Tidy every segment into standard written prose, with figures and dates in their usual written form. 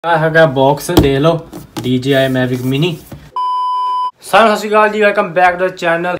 है बॉक्स देख लो DJI Mavic Mini। सत श्री अकाल जी, welcome back to the channel.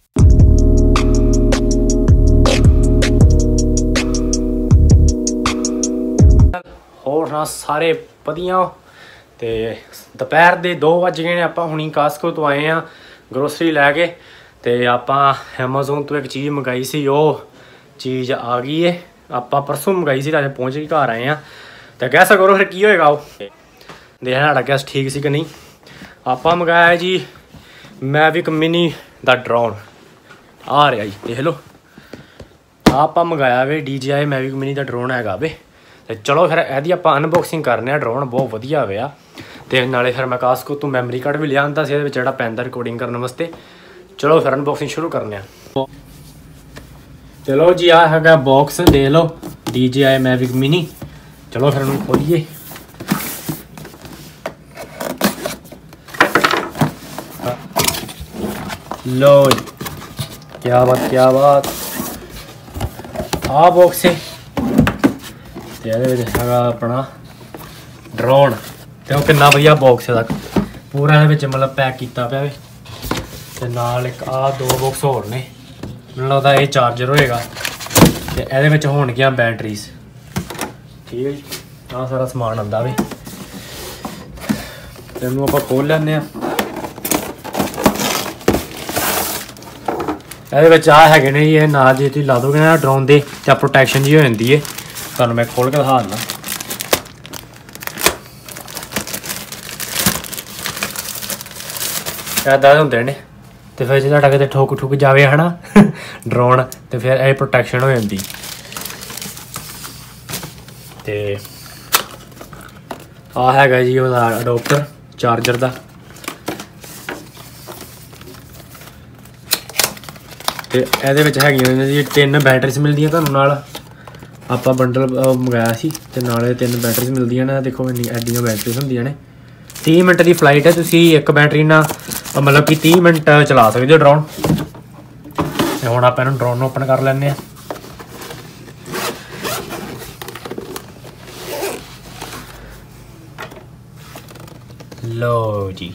होर ना सारे वधिया ते दोपहर के 2 बज गए ने। आप हुणी कास्को तो आए हैं ग्रोसरी लैके ते आप एमेजोन तो एक चीज़ मंगाई सी, वो चीज़ आ गई है। आप परसों मंगाई सी, अज पहुँच के घर आए हैं। तो गैस करो फिर की होएगा, देखना साढ़ा गैस ठीक सी कि नहीं। आप मंगाया जी मैविक मिनी दा ड्रोन, आ रहा जी देख लो। आप मंगाया वे DJI Mavic Mini दा ड्रोन हैगा वे। तो चलो फिर यदि आप अनबॉक्सिंग करने। ड्रोन बहुत वधिया होया ते नाले फिर मैं कास्को तो मैमरी कार्ड भी लिया आंदा सी जिहड़ा पैंदा रिकॉर्डिंग करने वास्ते। चलो फिर अनबॉक्सिंग शुरू करने। चलो जी, आ है बॉक्स देख लो DJI Mavic Mini। चलो फिर उन्होंने खोलिए। लो क्या बात क्या बात, आ बॉक्स है अपना ड्रोन। तो कितना वधिया बॉक्स है तक पूरा मतलब पैक किया पे। ते नाल एक आ 2 बॉक्स होर ने, मैनूं लगदा ये चार्जर होएगा ते इहदे विच होणगियां बैटरीज। ठीक है जी, आ सारा समान आंदा वे। ते इहनूं आपां खोल लैंदे आ। ये है ने ये नाल जे तुसीं ला दोगे ना ड्रोन दे तो प्रोटैक्शन जी हो जाती है। तुहानूं मैं खोल के दिखा दिंदा। इदां दे हुंदे ने ते फिर जे तुहाडा किते ठुक जावे है ना ड्रोन, तो फिर ये प्रोटैक्शन हो जाती। ते आ हैगा जी ओहदा अडोप्टर चार्जर दा। तो ये है 3 बैटरीज मिलदियां तुहानूं नाल। आप बंडल मंगाया सी ते नाल 3 बैटरीज मिलदियां ने। देखो एडियां बैटरीज होंदियां ने। 30 मिनट की फ्लाइट है, तुसीं एक बैटरी ना मतलब कि 30 मिनट चला सकते हो ड्रोन। हुण आप ड्रोन ओपन कर लैंदे। लो जी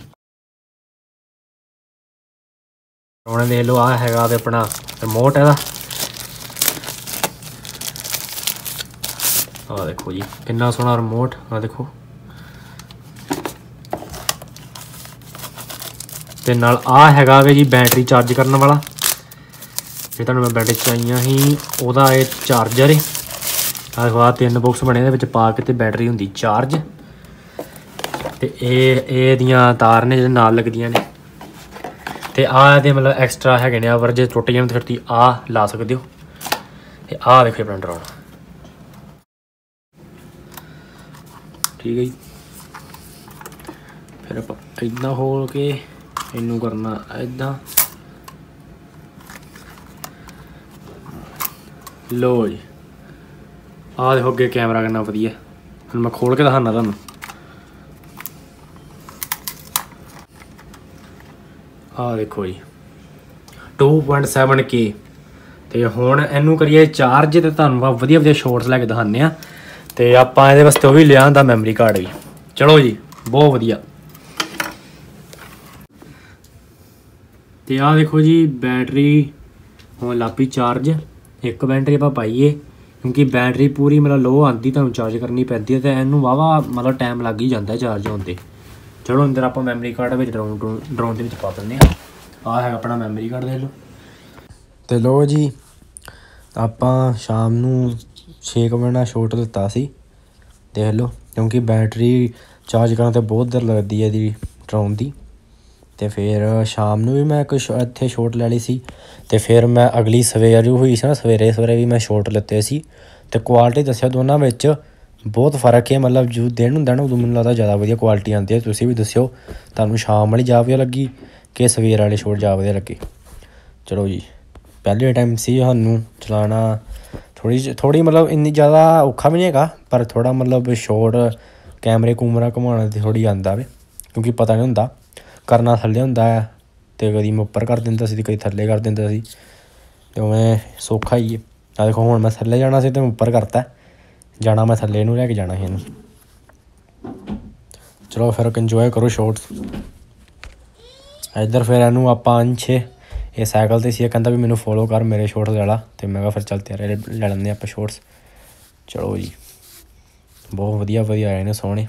ड्रोन देख लो। आ हैगा अपना रिमोट है। आ देखो जी कितना सोहना रिमोट। आ देखो ते नाल आ हैगा वे जी बैटरी चार्ज करने वाला। जो तुहानूं मैं बैटरी चाहिए ही ओहदा ये चार्जर है। आ देखो आ 3 बॉक्स बने दे विच पा के ते बैटरी हुंदी चार्ज। ते एहदियां तार ने जेह्ड़े नाल लगदियां ने। ते आ दे मतलब एक्सट्रा है ने। अगर जे टुट जान तो फिर तुसीं आ ला सकते हो। ते आ देखो अपना ड्रोन। ठीक है जी, फिर आप इदां खोल के इनू करना इदां। लो जी आ देखो अगे कैमरा कितना वधिया। हुण मैं खोल के दिखाना तुहानूं। आ देखो जी 2.7K। तो हुण इनू करिए चार्ज ते तुहानूं वधिया शॉट्स लैके दिखाने आ। ते आपां इहदे वास्ते भी लिया आंदा मैमरी कार्ड भी। चलो जी बहुत वधिया। तो आ देखो जी बैटरी हुण लापी चार्ज। एक बैटरी आप पाइए क्योंकि बैटरी पूरी मतलब लो आती, तुहानूं चार्ज करनी पैंदी है। तो इनू वाहवा मतलब टाइम लग ही जाता है चार्ज होने। चलो अंदर आप मैमरी कार्ड ड्रोन के पा दें। आ है अपना मैमरी कार्ड देख लो। तो लो जी आप शाम नूं 6 बजे शॉट दिता सी देख लो। क्योंकि बैटरी चार्ज करने तो बहुत देर लगती है जी ड्रोन की। तो फिर शाम नूं भी मैं एक इत्थे शॉट लै ली सी। तो फिर मैं अगली सवेर हुई सी ना, सवेरे भी मैं शॉट लैते सी। तो क्वालिटी दस्सेओ दोनों में बहुत फर्क है। मतलब जो दिन होंदा ना उदों मैनूं लगदा ज़्यादा वधिया क्वालिटी आंदी है। तुसीं भी दस्सिओ तुहानूं शाम वाली जा वधिया लग्गी कि सवेर वाली शॉट जा वधिया लग्गी। चलो जी पहले टाइम सी सानूं चलाना थोड़ी मतलब इन्नी ज़्यादा औखा भी नहीं हैगा, पर थोड़ा मतलब शॉट कैमरे कूमरा घुमाना थोड़ी आंदा वे। क्योंकि पता नहीं होंदा करना थल्ले होंदा है। तो कदी मैं उप्पर कर दिंदा सी, कदी थल्ले कर दिंदा सी। तो मैं सौखा ही है। देखो हुण मैं थल्ले जाना सी तो मैं उप्पर करता। जाना मैं थल्ले नूं लैके जाना ही इनूं। चलो फिर इंजॉय करो शॉट्स। इधर फिर इनू आप अंश ये साइकिल ते सी कहता भी मैनू फॉलो कर मेरे शॉट्स ले ला, तो मैं फिर चल तैयार ले लेंगे आप शॉट्स। चलो जी बहुत वधिया वधिया आए ने सोहने।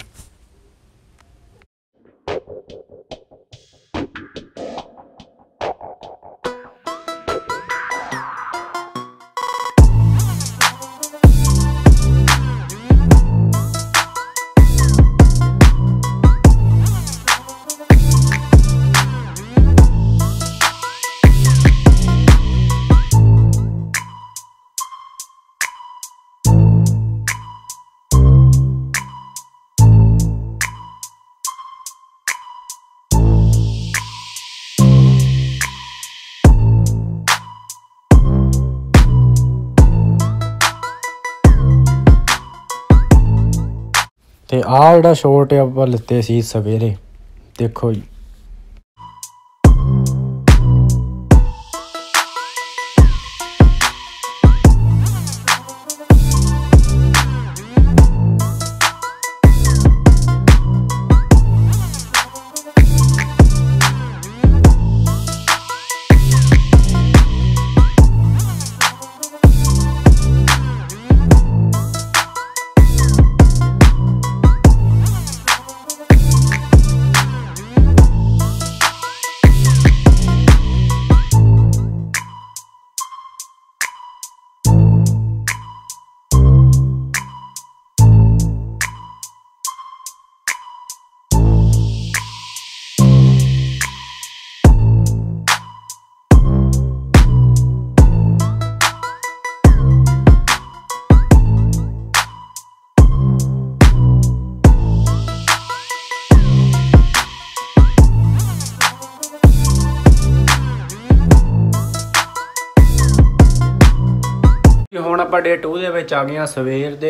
ਤੇ ਆਹ ਜਿਹੜਾ ਸ਼ੋਟ ਆਪਾਂ ਲਿੱਤੇ ਸੀ ਸਵੇਰੇ ਦੇਖੋ ਜੀ। ਹੁਣ ਆਪਾਂ ਡੇ 2 ਦੇ ਵਿੱਚ ਆ ਗਏ ਹਾਂ। ਸਵੇਰ ਦੇ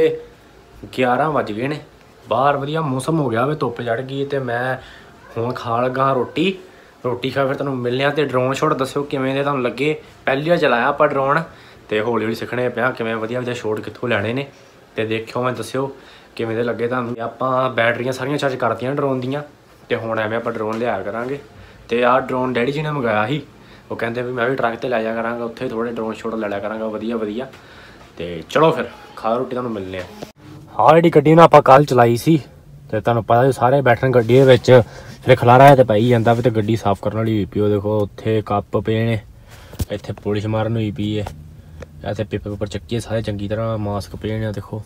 11 ਵੱਜ ਗਏ ਨੇ, ਬਾਹਰ ਵਧੀਆ ਮੌਸਮ ਹੋ ਗਿਆ ਵੇ, ਧੁੱਪ ਚੜ ਗਈ ਤੇ ਮੈਂ ਹੁਣ ਖਾ ਲੱਗਾ ਰੋਟੀ ਖਾ ਫਿਰ ਤੁਹਾਨੂੰ ਮਿਲਨੇ ਆ। ਤੇ ਡਰੋਨ ਸ਼ਾਟ ਦੱਸਿਓ ਕਿਵੇਂ ਦੇ ਤੁਹਾਨੂੰ ਲੱਗੇ। ਪਹਿਲੀ ਵਾਰ ਚਲਾਇਆ ਆਪਾਂ ਡਰੋਨ ਤੇ ਹੌਲੀ ਹੌਲੀ ਸਿੱਖਣੇ ਪਿਆ ਕਿਵੇਂ ਵਧੀਆ ਵਧੀਆ ਸ਼ਾਟ ਕਿੱਥੋਂ ਲੈਣੇ ਨੇ, ਤੇ ਦੇਖਿਓ ਮੈਂ ਦੱਸਿਓ ਕਿਵੇਂ ਦੇ ਲੱਗੇ ਤੁਹਾਨੂੰ। ਆਪਾਂ ਬੈਟਰੀਆਂ ਸਾਰੀਆਂ ਚਾਰਜ ਕਰਤੀਆਂ ਡਰੋਨ ਦੀਆਂ ਤੇ ਹੁਣ ਐਵੇਂ ਆਪਾਂ ਡਰੋਨ ਲਿਆਇਆ ਕਰਾਂਗੇ। ਤੇ ਆਹ ਡਰੋਨ ਡੈਡੀ ਜੀ ਨੇ ਮੰਗਾਇਆ ਸੀ, ਉਹ ਕਹਿੰਦੇ ਵੀ ਮੈਂ ਵੀ ਟਰੱਕ ਤੇ ਲੈ ਜਾ ਕਰਾਂਗਾ, ਉੱਥੇ ਥੋੜੇ ਡਰੋਨ ਸ਼ਾਟ ਲੈ ਲਿਆ ਕਰਾਂਗਾ ਵਧੀਆ। ਤੇ ਚਲੋ ਫਿਰ ਖਾ ਰੋਟੀ ਤੁਹਾਨੂੰ ਮਿਲਨੇ ਆ। ਆਹ ਜਿਹੜੀ ਗੱਡੀ ਨਾ ਆਪਾਂ ਕੱਲ੍ਹ ਚਲਾਈ ਸੀ ਤੇ ਤੁਹਾਨੂੰ ਪਤਾ ਸਾਰੇ ਬੈਠਣ ਗੱਡੀ ਦੇ ਵਿੱਚ ਫਿਰ ਖਲਾਰਾ ਤੇ ਪਈ ਜਾਂਦਾ ਵੀ, ਤੇ ਗੱਡੀ ਸਾਫ਼ ਕਰਨ ਵਾਲੀ ਹੋਈ ਪਈ। ਉਹ ਦੇਖੋ ਉੱਥੇ ਕੱਪ ਪਏ ਨੇ, ਇੱਥੇ ਪੋਲਿਸ਼ ਮਾਰਨ ਹੋਈ ਪਈ ਹੈ, ਇੱਥੇ ਪੇਪਰ ਚੱਕੀਏ ਸਾਰੇ ਚੰਗੀ ਤਰ੍ਹਾਂ, ਮਾਸਕ ਪਏ ਨੇ ਦੇਖੋ।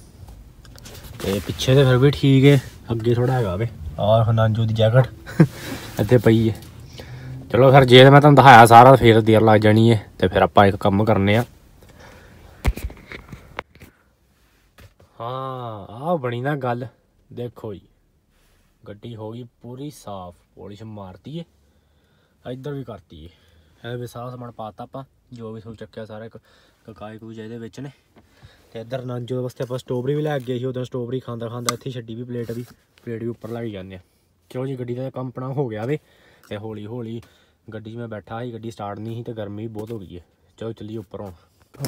ਤੇ ਪਿੱਛੇ ਤੇ ਫਿਰ ਵੀ ਠੀਕ ਹੈ, ਅੱਗੇ ਥੋੜ੍ਹਾ ਹੈਗਾ ਵੇ। ਆਹ ਨਾਨਜੂ ਦੀ ਜੈਕਟ ਇੱਥੇ ਪਈ ਹੈ। ਚਲੋ ਫਿਰ ਜੇ ਮੈਂ ਤੁਹਾਨੂੰ ਦਿਖਾਇਆ ਸਾਰਾ ਫਿਰ ਦੇਰ ਲੱਗ ਜਾਣੀ ਹੈ, ਤੇ ਫਿਰ ਆਪਾਂ ਇੱਕ ਕੰਮ ਕਰਨੇ ਆ। ਹਾਂ ਆਹ ਬਣੀ ਨਾ ਗੱਲ, ਦੇਖੋ ਜੀ ਗੱਡੀ ਹੋ ਗਈ ਪੂਰੀ ਸਾਫ਼, ਪੋਲਿਸ਼ ਮਾਰਤੀ ਹੈ, ਇੱਧਰ ਵੀ ਕਰਤੀ ਹੈ। ਇਹ ਵੀ ਸਾਰਾ ਸਮਾਨ ਪਾਤਾ ਆਪਾਂ, ਜੋ ਵੀ ਸੋ ਚੱਕਿਆ ਸਾਰਾ ਕਾਗਜ਼ ਕੂਜ ਇਹਦੇ ਵਿੱਚ ਨੇ। ਤੇ ਇੱਧਰ ਨਾਨਜੋ ਵਾਸਤੇ ਆਪਾਂ ਸਟ੍ਰੋਬਰੀ ਵੀ ਲੈ ਕੇ ਗਏ ਸੀ, ਉਦੋਂ ਸਟ੍ਰੋਬਰੀ ਖਾਂਦਾ ਇੱਥੇ ਛੱਡੀ ਵੀ ਪਲੇਟ ਵੀ ਉੱਪਰ ਲੈ ਕੇ ਜਾਂਦੇ ਆ। ਕਿਉਂ ਜੀ ਗੱਡੀ ਦਾ ਕੰਮ ਆਪਣਾ ਹੋ ਗਿਆ ਵੇ, ਤੇ ਹੌਲੀ ਹੌਲੀ ਗੱਡੀ 'ਚ ਮੈਂ ਬੈਠਾ ਸੀ, ਗੱਡੀ ਸਟਾਰਟ ਨਹੀਂ ਸੀ ਤੇ ਗਰਮੀ ਵੀ ਬਹੁਤ ਹੋ ਗਈ ਹੈ। ਚਲੋ ਚੱਲੀਏ ਉੱਪਰ ਹੁਣ।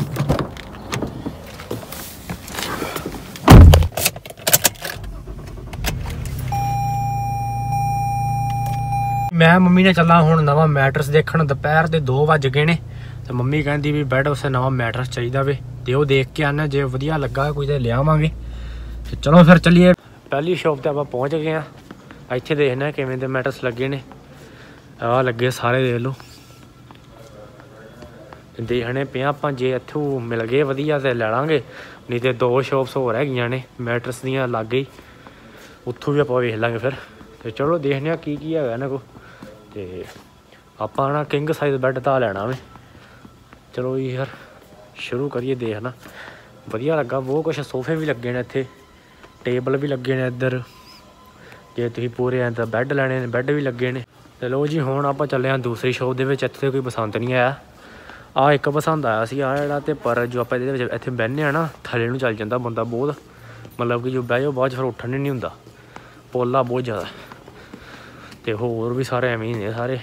मैं मम्मी ने चला हूँ नवा मैट्रस देखण। दोपहर के 2 वज गए ने, तो मम्मी कहती भी बैड उसे नवा मैट्रस चाहिए वे, तो वो देख के आना, जो वधिया लगा कोई तो लियावांगे। तो चलो फिर चलिए। पहली शॉप पर आप पहुँच गए हैं, इत्थे देखना किवें दे मैट्रस लगे ने। आ लगे सारे देख लो, देखने पे आप जे इत्थों मिल गए वधिया तो लै लांगे, नहीं तो 2 शॉप्स होर हैगियां ने मैट्रस दियां लागे ही, उत्थों भी आप वेख लांगे फिर। तो चलो देखने की है इन्हां को। तो आप ना किंग साइज बैड ता लैना वे। चलो जी यार शुरू करिए देखना। वधिया लगा बहुत कुछ, सोफे भी लगे ने इत्थे, टेबल भी लगे ने इधर, जे तुसीं पूरे हैं तो बैड लैने ने बैड भी लगे ने। चलो जी हुण आपां चले हाँ दूसरी शॉप दे विच। इत्थे कोई पसंद नहीं आया, आ एक पसंद आया सी आ जिहड़ा, ते पर जो आपां इहदे विच इत्थे बहने आ ना थल्ले नूं चल जांदा बंदा बहुत, मतलब कि जो बह जाओ बाद च फिर उठन नहीं हुंदा, पोला बहुत ज़्यादा। तो होर भी सारे एवें ही ने सारे।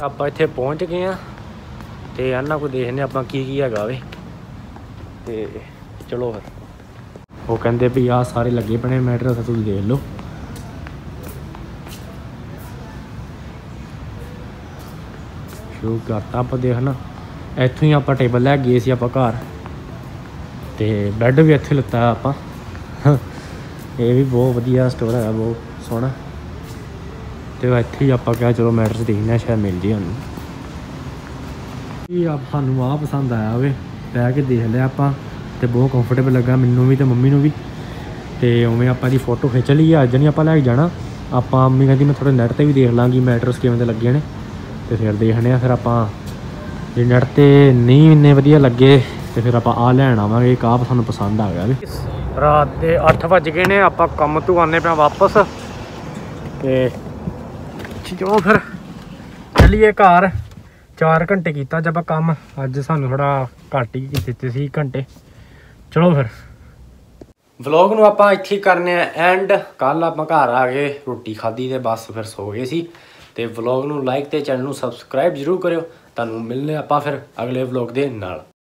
ਆਪਾਂ ਇੱਥੇ ਪਹੁੰਚ ਗਏ ਆ ਤੇ ਇਹਨਾਂ ਕੋਲ ਦੇਖਦੇ ਆਪਾਂ ਕੀ ਹੈਗਾ ਵੇ ਤੇ ਚਲੋ ਫਿਰ। ਉਹ ਕਹਿੰਦੇ ਵੀ ਆਹ ਸਾਰੇ ਲੱਗੇ ਪਏ ਮੈਟਰ ਤੁਸੀਂ ਦੇਖ ਲਓ। ਸ਼ੁਰੂ ਕਰਤਾ ਆਪਾਂ ਦੇਖਣਾ। ਇੱਥੋਂ ਹੀ ਆਪਾਂ ਟੇਬਲ ਲੈ ਗਏ ਸੀ ਆਪਾਂ ਘਰ ਤੇ ਬੈੱਡ ਵੀ ਇੱਥੇ ਲਿੱਤਾ ਆਪਾਂ। ਇਹ ਵੀ ਬਹੁਤ ਵਧੀਆ ਸਟੋਰ ਹੈਗਾ, ਬਹੁਤ ਸੋਹਣਾ। ਤੇ ਇੱਥੇ ਹੀ ਆਪਾਂ ਕਿਹਾ ਚਲੋ ਮੈਟਰਸ ਦੇਖਦੇ ਸ਼ਾਇਦ ਮਿਲ ਜੇ ਸਾਨੂੰ। ਇਹ ਸਾਨੂੰ ਆਹ ਪਸੰਦ ਆਇਆ ਵੇ, ਬਹਿ ਕੇ ਦੇਖ ਲਿਆ ਆਪਾਂ ਤੇ ਬਹੁਤ ਕੰਫਰਟੇਬਲ ਲੱਗਾ ਮੈਨੂੰ ਵੀ ਤੇ ਮੰਮੀ ਨੂੰ ਵੀ। ਤੇ ਉਵੇਂ ਆਪਾਂ ਦੀ ਫੋਟੋ ਖਿੱਚ ਲਈ। ਅੱਜ ਨਹੀਂ ਆਪਾਂ ਲੈ ਕੇ ਜਾਣਾ, ਆਪਾਂ ਮੰਮੀ ਕਹਿੰਦੀ ਮੈਂ ਥੋੜ੍ਹੇ ਨੈੱਟ 'ਤੇ ਵੀ ਦੇਖ ਲਾਂਗੀ ਮੈਟਰਸ ਕਿਵੇਂ ਦੇ ਲੱਗੇ ਨੇ ਤੇ ਫਿਰ ਦੇਖਦੇ ਹਾਂ। ਫਿਰ ਆਪਾਂ ਜੇ ਨੈੱਟ 'ਤੇ ਨਹੀਂ ਇੰਨੇ ਵਧੀਆ ਲੱਗੇ ਤੇ ਫਿਰ ਆਪਾਂ ਆਹ ਲੈਣ ਆਵਾਂਗੇ। ਇੱਕ ਆਹ ਸਾਨੂੰ ਪਸੰਦ ਆ ਗਿਆ ਵੀ। ਰਾਤ ਦੇ 8 ਵੱਜ ਗਏ ਨੇ, ਆਪਾਂ ਕੰਮ ਤੋਂ ਆਉਂਦੇ ਪਿਆ ਵਾਪਸ ਤੇ ਚਲੋ ਫਿਰ ਚੱਲੀਏ ਘਰ। 4 ਘੰਟੇ ਕੀਤਾ ਅੱਜ ਆਪਾਂ ਕੰਮ, ਅੱਜ ਸਾਨੂੰ ਥੋੜ੍ਹਾ ਘੱਟ ਹੀ ਦਿੱਤੇ ਸੀ ਘੰਟੇ। ਚਲੋ ਫਿਰ ਵਲੋਗ ਨੂੰ ਆਪਾਂ ਇੱਥੇ ਹੀ ਕਰਨੇ ਆ ਐਂਡ। ਕੱਲ੍ਹ ਆਪਾਂ ਘਰ ਆ ਗਏ, ਰੋਟੀ ਖਾਧੀ ਤੇ ਬਸ ਫਿਰ ਸੋ ਗਏ ਸੀ। ਤੇ ਵਲੋਗ ਨੂੰ ਲਾਈਕ ਤੇ ਚੈਨਲ ਨੂੰ ਸਬਸਕ੍ਰਾਈਬ ਜ਼ਰੂਰ ਕਰਿਓ। ਤੁਹਾਨੂੰ ਮਿਲਨੇ ਆਪਾਂ ਫਿਰ ਅਗਲੇ ਵਲੋਗ ਦੇ ਨਾਲ।